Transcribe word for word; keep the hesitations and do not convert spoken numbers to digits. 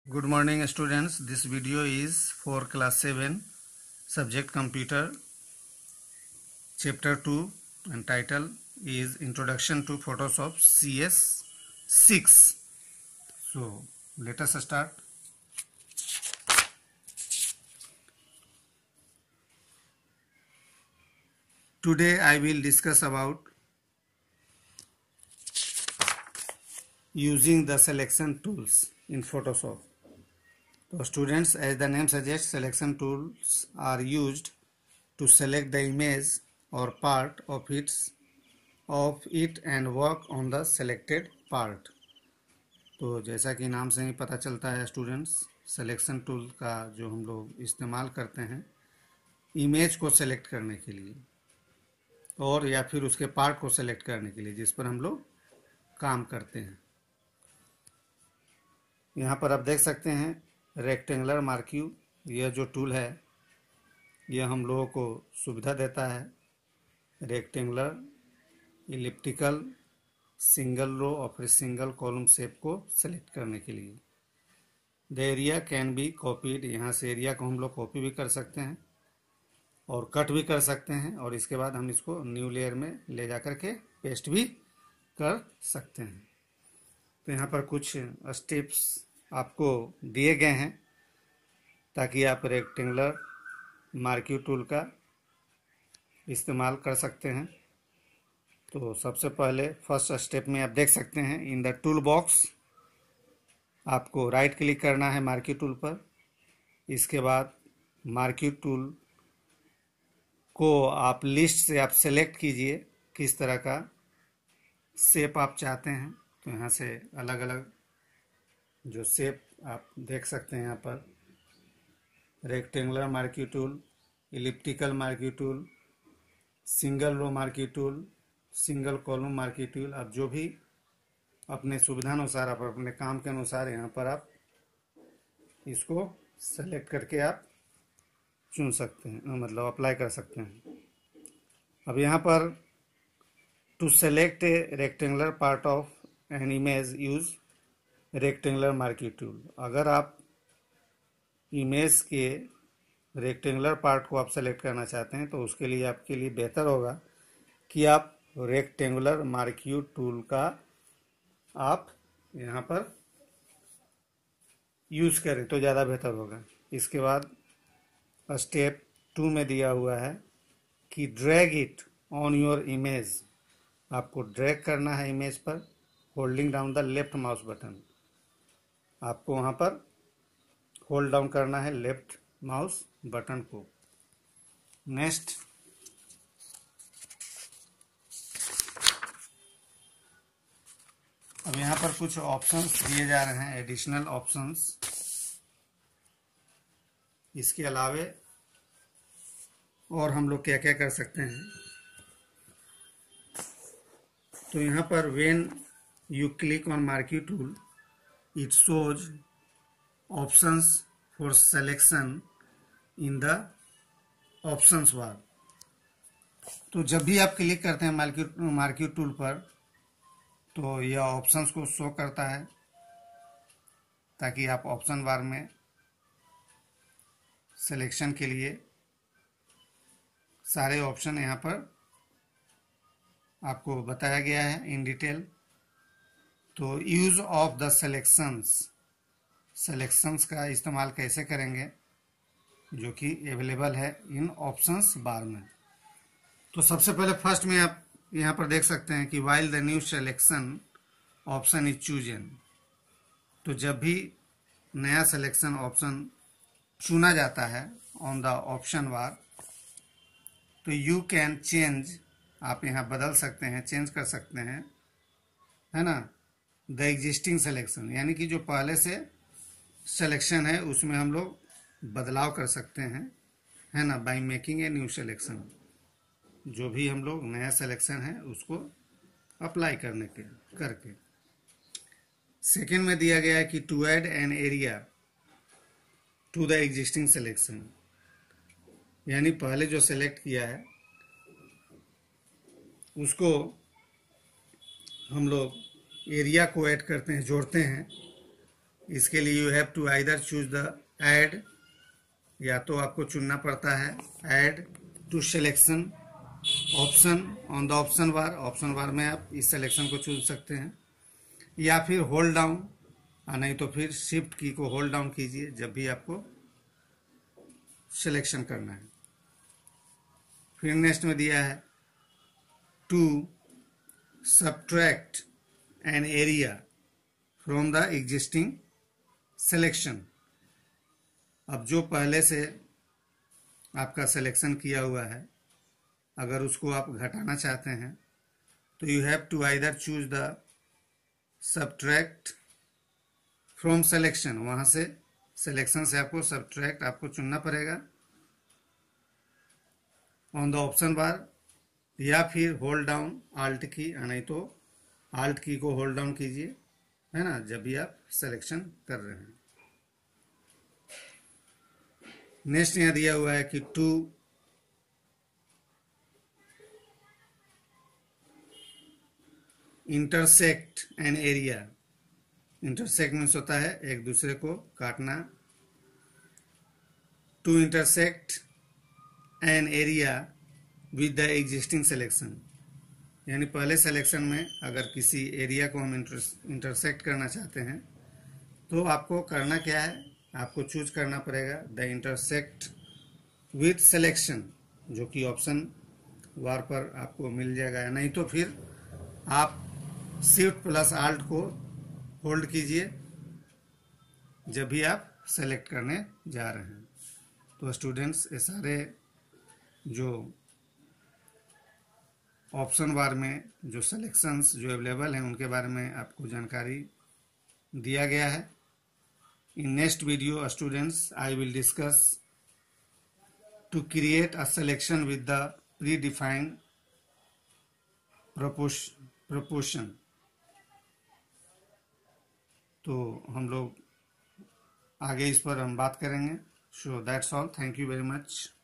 Good morning students. This video is for class seven, subject computer, chapter two, and title is Introduction to Photoshop C S six. So let us start. Today I will discuss about using the selection tools in Photoshop. So students, as the name suggests, selection tools are used to select the image or part of its of it and work on the selected part. तो जैसा कि नाम से ही पता चलता है students, selection tool का जो हम लोग इस्तेमाल करते हैं इमेज को सेलेक्ट करने के लिए और या फिर उसके पार्ट को सेलेक्ट करने के लिए जिस पर हम लोग काम करते हैं। यहाँ पर आप देख सकते हैं रेक्टेंगुलर मार्क्यू, यह जो टूल है यह हम लोगों को सुविधा देता है रेक्टेंगुलर, इलिप्टिकल, सिंगल रो और फिर सिंगल कॉलम शेप को सेलेक्ट करने के लिए। The area can be copied, यहाँ से एरिया को हम लोग कॉपी भी कर सकते हैं और कट भी कर सकते हैं और इसके बाद हम इसको न्यू लेयर में ले जा कर के पेस्ट भी कर सकते हैं। तो यहाँ पर कुछ स्टेप्स आपको दिए गए हैं ताकि आप रेक्टेंगुलर मार्क्यू टूल का इस्तेमाल कर सकते हैं। तो सबसे पहले फर्स्ट स्टेप में आप देख सकते हैं इन द टूल बॉक्स आपको राइट क्लिक करना है मार्क्यू टूल पर। इसके बाद मार्क्यू टूल को आप लिस्ट से आप सेलेक्ट कीजिए किस तरह का शेप आप चाहते हैं। तो यहाँ से अलग अलग जो शेप आप देख सकते हैं यहाँ पर rectangular marquee tool, elliptical marquee tool, single row marquee tool, single column marquee tool. आप जो भी अपने सुविधानुसार आप अपने काम के अनुसार यहाँ पर आप इसको सेलेक्ट करके आप चुन सकते हैं, मतलब अप्लाई कर सकते हैं। अब यहाँ पर to select a rectangular part of an image use rectangular marquee tool. अगर आप इमेज के रेक्टेंगुलर पार्ट को आप सेलेक्ट करना चाहते हैं तो उसके लिए आपके लिए बेहतर होगा कि आप रेक्टेंगुलर मार्क्यू टूल का आप यहाँ पर यूज़ करें तो ज़्यादा बेहतर होगा। इसके बाद स्टेप टू में दिया हुआ है कि drag it on your image, आपको ड्रैग करना है इमेज पर holding down the left mouse button. आपको वहाँ पर होल्ड डाउन करना है लेफ्ट माउस बटन को। नेक्स्ट अब यहाँ पर कुछ ऑप्शंस दिए जा रहे हैं, एडिशनल ऑप्शंस। इसके अलावे और हम लोग क्या क्या कर सकते हैं। तो यहाँ पर when you click on marquee tool it shows options for selection in the options bar। तो जब भी आप क्लिक करते हैं मार्क्यू मार्क्यू टूल पर तो यह ऑप्शंस को शो करता है ताकि आप ऑप्शन बार में सिलेक्शन के लिए सारे ऑप्शन यहाँ पर आपको बताया गया है इन डिटेल। तो use of the selections, selections का इस्तेमाल कैसे करेंगे जो कि अवेलेबल है इन ऑप्शंस बार में। तो सबसे पहले फर्स्ट में आप यहाँ पर देख सकते हैं कि while the new selection option is chosen. तो जब भी नया सिलेक्शन ऑप्शन चुना जाता है ऑन द ऑप्शन बार तो यू कैन चेंज, आप यहाँ बदल सकते हैं, चेंज कर सकते हैं, है ना, द एग्जिस्टिंग सिलेक्शन, यानी कि जो पहले से सिलेक्शन है उसमें हम लोग बदलाव कर सकते हैं, है ना, by making a new selection. जो भी हम लोग नया सिलेक्शन है उसको अप्लाई करने के करके। सेकेंड में दिया गया है कि to add an area to the existing selection, यानी पहले जो सेलेक्ट किया है उसको हम लोग एरिया को ऐड करते हैं, जोड़ते हैं इसके लिए you have to either choose the add, या तो आपको चुनना पड़ता है add to selection option on the option bar. Option bar में आप इस सिलेक्शन को चुन सकते हैं, या फिर होल्ड डाउन, नहीं तो फिर शिफ्ट की को होल्ड डाउन कीजिए जब भी आपको सिलेक्शन करना है। फिर नेक्स्ट में दिया है to subtract an area from the existing selection. अब जो पहले से आपका सिलेक्शन किया हुआ है, अगर उसको आप घटाना चाहते हैं तो you have to either choose the subtract from selection, वहाँ से सिलेक्शन से आपको सब्ट्रैक्ट आपको चुनना पड़ेगा ऑन द ऑप्शन बार, या फिर होल्ड डाउन आल्ट की, नहीं तो आल्ट की को होल्ड डाउन कीजिए, है ना, जब भी आप सिलेक्शन कर रहे हैं। नेक्स्ट यहाँ दिया हुआ है कि to intersect an area. Intersect means होता है एक दूसरे को काटना। To intersect an area with the existing selection, यानी पहले सिलेक्शन में अगर किसी एरिया को हम इंटरसेक्ट करना चाहते हैं तो आपको करना क्या है, आपको चूज करना पड़ेगा द इंटरसेक्ट विथ सिलेक्शन, जो कि ऑप्शन वार पर आपको मिल जाएगा, नहीं तो फिर आप शिफ्ट प्लस आल्ट को होल्ड कीजिए जब भी आप सेलेक्ट करने जा रहे हैं। तो स्टूडेंट्स, ये सारे जो ऑप्शन बार में जो सिलेक्शंस जो अवेलेबल हैं उनके बारे में आपको जानकारी दिया गया है। In next video, students, I will discuss to create a selection with the predefined proportion. तो हम लोग आगे इस पर हम बात करेंगे। So that's all. Thank you very much.